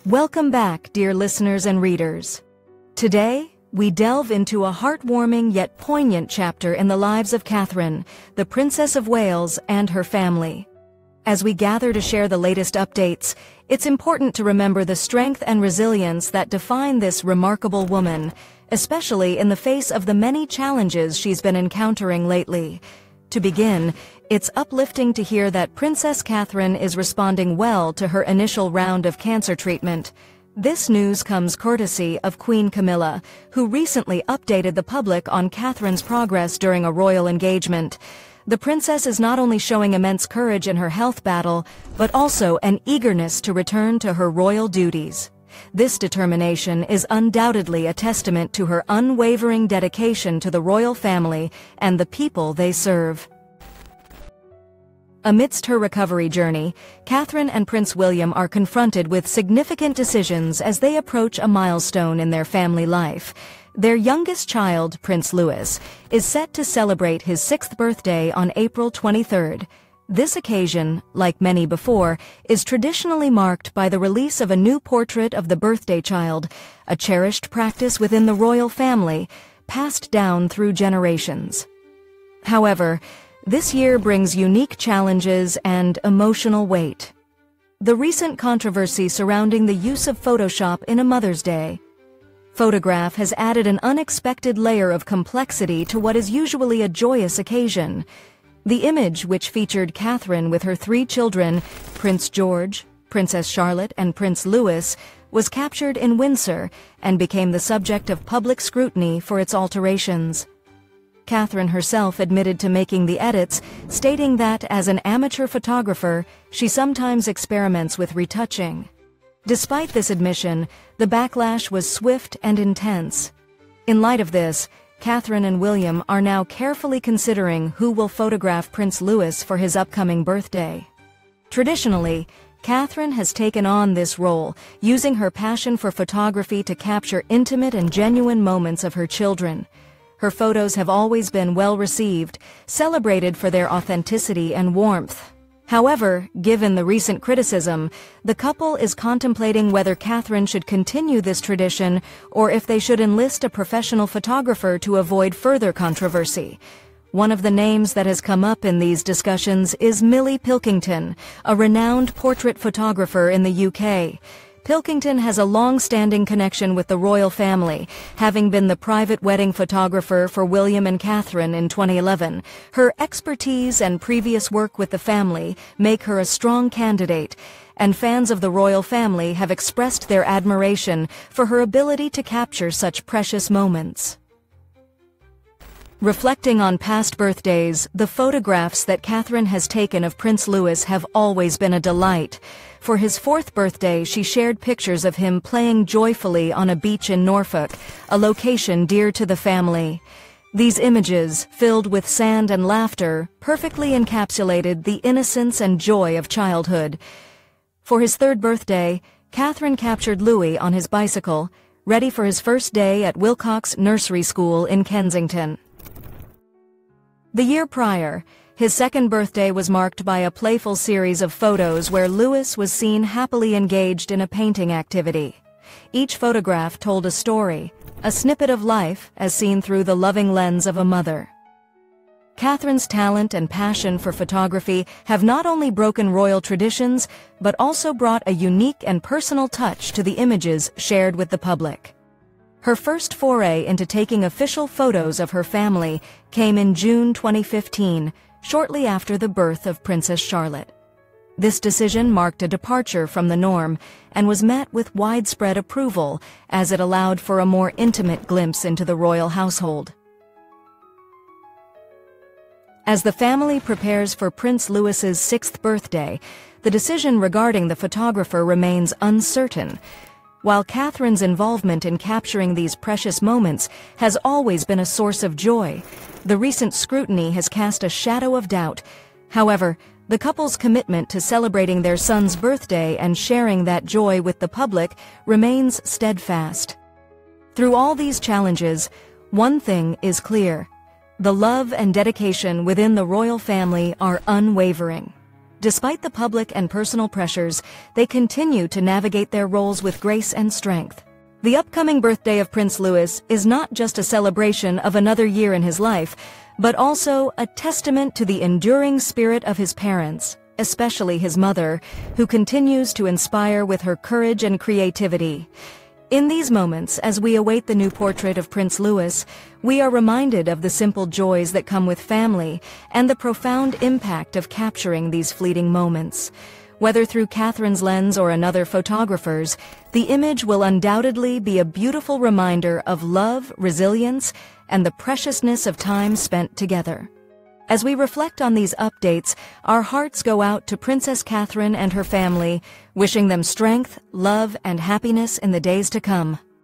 Welcome back, dear listeners and readers. Today, we delve into a heartwarming yet poignant chapter in the lives of Catherine, the Princess of Wales, and her family. As we gather to share the latest updates, it's important to remember the strength and resilience that define this remarkable woman, especially in the face of the many challenges she's been encountering lately. To begin, it's uplifting to hear that Princess Catherine is responding well to her initial round of cancer treatment. This news comes courtesy of Queen Camilla, who recently updated the public on Catherine's progress during a royal engagement. The princess is not only showing immense courage in her health battle, but also an eagerness to return to her royal duties. This determination is undoubtedly a testament to her unwavering dedication to the royal family and the people they serve. Amidst her recovery journey, Catherine and Prince William are confronted with significant decisions as they approach a milestone in their family life. Their youngest child, Prince Louis, is set to celebrate his 6th birthday on April 23rd. This occasion, like many before, is traditionally marked by the release of a new portrait of the birthday child, a cherished practice within the royal family, passed down through generations. However, this year brings unique challenges and emotional weight. The recent controversy surrounding the use of Photoshop in a Mother's Day photograph has added an unexpected layer of complexity to what is usually a joyous occasion. The image, which featured Catherine with her 3 children, Prince George, Princess Charlotte, and Prince Louis, was captured in Windsor and became the subject of public scrutiny for its alterations. Catherine herself admitted to making the edits, stating that as an amateur photographer, she sometimes experiments with retouching. Despite this admission, the backlash was swift and intense. In light of this, Catherine and William are now carefully considering who will photograph Prince Louis for his upcoming birthday. Traditionally, Catherine has taken on this role, using her passion for photography to capture intimate and genuine moments of her children. Her photos have always been well received, celebrated for their authenticity and warmth. However, given the recent criticism, the couple is contemplating whether Catherine should continue this tradition or if they should enlist a professional photographer to avoid further controversy. One of the names that has come up in these discussions is Millie Pilkington, a renowned portrait photographer in the UK. Pilkington has a long-standing connection with the royal family, having been the private wedding photographer for William and Catherine in 2011. Her expertise and previous work with the family make her a strong candidate, and fans of the royal family have expressed their admiration for her ability to capture such precious moments. Reflecting on past birthdays, the photographs that Catherine has taken of Prince Louis have always been a delight. For his 4th birthday, she shared pictures of him playing joyfully on a beach in Norfolk, a location dear to the family. These images, filled with sand and laughter, perfectly encapsulated the innocence and joy of childhood. For his 3rd birthday, Catherine captured Louis on his bicycle, ready for his first day at Wilcox Nursery School in Kensington. The year prior, his 2nd birthday was marked by a playful series of photos where Louis was seen happily engaged in a painting activity. Each photograph told a story, a snippet of life as seen through the loving lens of a mother. Catherine's talent and passion for photography have not only broken royal traditions, but also brought a unique and personal touch to the images shared with the public. Her first foray into taking official photos of her family came in June 2015, shortly after the birth of Princess Charlotte. This decision marked a departure from the norm and was met with widespread approval as it allowed for a more intimate glimpse into the royal household. As the family prepares for Prince Louis's 6th birthday, the decision regarding the photographer remains uncertain. While Catherine's involvement in capturing these precious moments has always been a source of joy, the recent scrutiny has cast a shadow of doubt. However, the couple's commitment to celebrating their son's birthday and sharing that joy with the public remains steadfast. Through all these challenges, one thing is clear: the love and dedication within the royal family are unwavering. despite the public and personal pressures, they continue to navigate their roles with grace and strength. The upcoming birthday of Prince Louis is not just a celebration of another year in his life, but also a testament to the enduring spirit of his parents, especially his mother, who continues to inspire with her courage and creativity. In these moments, as we await the new portrait of Prince Louis, we are reminded of the simple joys that come with family and the profound impact of capturing these fleeting moments. Whether through Catherine's lens or another photographer's, the image will undoubtedly be a beautiful reminder of love, resilience, and the preciousness of time spent together. As we reflect on these updates, our hearts go out to Princess Catherine and her family, wishing them strength, love, and happiness in the days to come.